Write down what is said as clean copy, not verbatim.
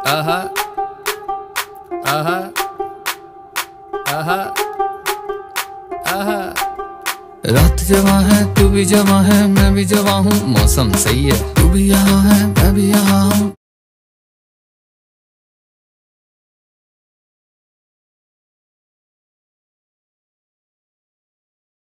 आहा आहा आहा आहा। रात जवां है तू भी जवां है मैं भी जवां हूँ, मौसम सही है तू भी यहाँ है मैं भी यहाँ हूँ।